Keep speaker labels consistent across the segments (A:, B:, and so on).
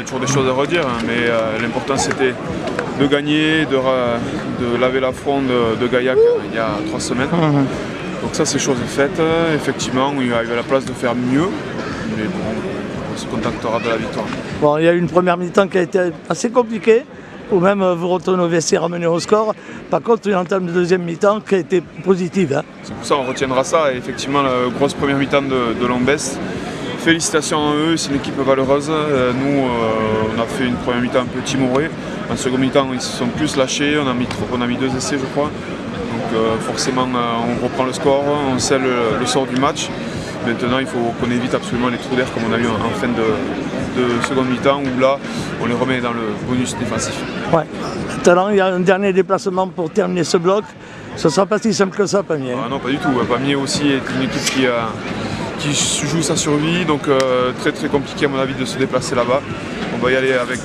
A: toujours des choses à redire, hein, mais l'important c'était de gagner, de laver l'affront de Gaillac il y a 3 semaines. Donc ça c'est chose faite, effectivement il arrive à la place de faire mieux, mais bon, on se contentera de la victoire.
B: Bon, il y a eu une première mi-temps qui a été assez compliquée, ou même vous retournez au vestiaire ramener au score. Par contre, une entame de deuxième mi-temps qui a été positive. Hein.
A: C'est pour ça qu'on retiendra ça, et effectivement la grosse première mi-temps de Lombès. Félicitations à eux, c'est une équipe valeureuse. Nous, on a fait une première mi-temps un peu timorée. En seconde mi-temps, ils se sont plus lâchés. On a mis 2 essais, je crois. Donc forcément, on reprend le score, on sait le sort du match. Maintenant, il faut qu'on évite absolument les trous d'air comme on a eu en fin de seconde mi-temps, où là, on les remet dans le bonus défensif.
B: Ouais. Maintenant, il y a un dernier déplacement pour terminer ce bloc. Ce ne sera pas si simple que ça, Pamiers.
A: Ah non, pas du tout. Pamiers aussi est une équipe qui joue sa survie, donc très très compliqué à mon avis de se déplacer là-bas. On va y aller avec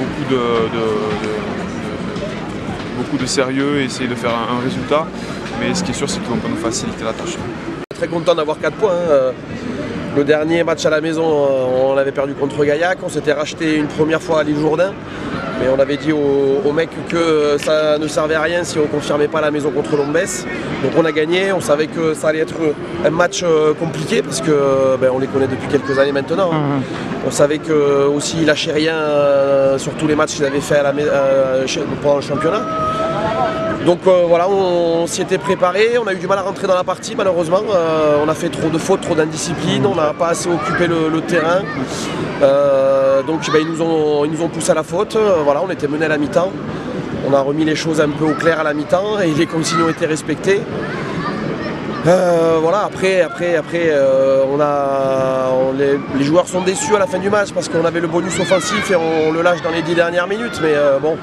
A: beaucoup de sérieux et essayer de faire un résultat, mais ce qui est sûr c'est qu'ils vont pas nous faciliter la tâche.
C: Très content d'avoir 4 points. Le dernier match à la maison, on l'avait perdu contre Gaillac, on s'était racheté une première fois à l'île Jourdain, mais on avait dit aux mecs que ça ne servait à rien si on ne confirmait pas la maison contre Lombès. Donc on a gagné, on savait que ça allait être un match compliqué parce que on les connaît depuis quelques années maintenant. On savait que aussi ils lâchaient rien sur tous les matchs qu'ils avaient fait pendant le championnat. Donc voilà, on s'y était préparé, on a eu du mal à rentrer dans la partie malheureusement. On a fait trop de fautes, trop d'indiscipline, on n'a pas assez occupé le terrain. Donc ils nous ont poussé à la faute. Voilà, on était menés à la mi-temps. On a remis les choses un peu au clair à la mi-temps et les consignes ont été respectées. Voilà, après les joueurs sont déçus à la fin du match parce qu'on avait le bonus offensif et on le lâche dans les 10 dernières minutes. Mais bon,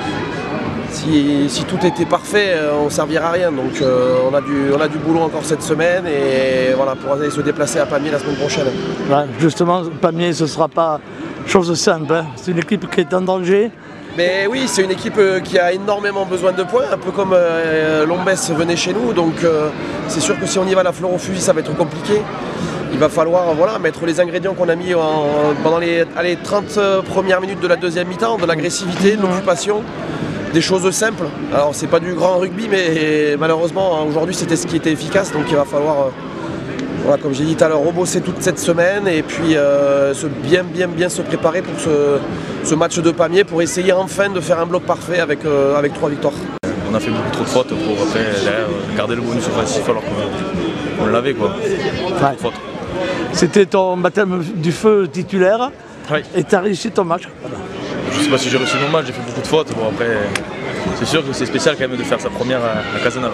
C: si tout était parfait, on ne servira à rien. Donc on a du boulot encore cette semaine et voilà, pour aller se déplacer à Pamiers la semaine prochaine.
B: Ouais, justement, Pamiers, ce ne sera pas chose simple. Hein. C'est une équipe qui est en danger.
C: Mais oui, c'est une équipe qui a énormément besoin de points, un peu comme Lombès venait chez nous. Donc c'est sûr que si on y va à la fleur au fusil, ça va être compliqué. Il va falloir mettre les ingrédients qu'on a mis pendant les 30 premières minutes de la deuxième mi-temps, de l'agressivité, de l'occupation. Des choses simples. Alors c'est pas du grand rugby, mais malheureusement aujourd'hui c'était ce qui était efficace, donc il va falloir, voilà, comme j'ai dit tout à l'heure, rebosser toute cette semaine et puis bien se préparer pour ce match de Pamiers pour essayer enfin de faire un bloc parfait avec 3 victoires.
D: On a fait beaucoup trop de fautes pour après derrière, garder le bonus offensif alors qu'on l'avait quoi.
B: Ouais. C'était ton baptême du feu titulaire, oui. Et tu as réussi ton match.
D: Je ne sais pas si j'ai réussi mon match, j'ai fait beaucoup de fautes. Bon, après, c'est sûr que c'est spécial quand même de faire sa première à Cazenave.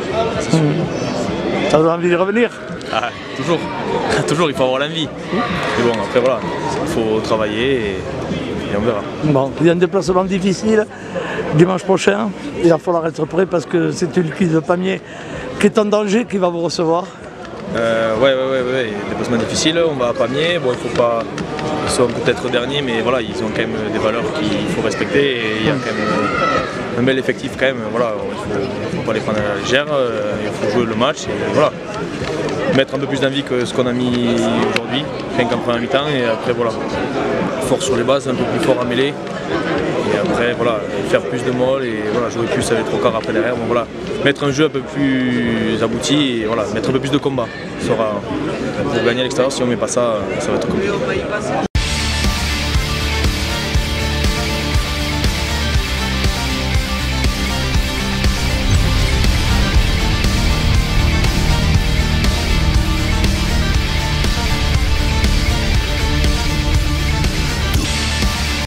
B: Ça donne envie de revenir?
D: Ah, toujours. Toujours, il faut avoir l'envie. Mais bon, après voilà, il faut travailler et on verra. Bon,
B: il y a un déplacement difficile dimanche prochain. Il va falloir être prêt parce que c'est une équipe de Pamiers qui est en danger, qui va vous recevoir.
D: Ouais, déplacement difficile, on va à Pamiers, bon il faut pas, ils sont peut-être derniers mais voilà, ils ont quand même des valeurs qu'il faut respecter et il y a quand même un bel effectif quand même, voilà, il faut pas les prendre à la légère, il faut jouer le match et voilà, mettre un peu plus d'envie que ce qu'on a mis aujourd'hui, rien qu'en première mi-temps et après voilà, fort sur les bases, un peu plus fort à mêler. Et après, voilà, faire plus de molles et voilà, jouer plus avec 3 quarts après derrière. Bon, voilà, mettre un jeu un peu plus abouti et voilà, mettre un peu plus de combat. Pour gagner à l'extérieur, si on ne met pas ça, ça va être compliqué.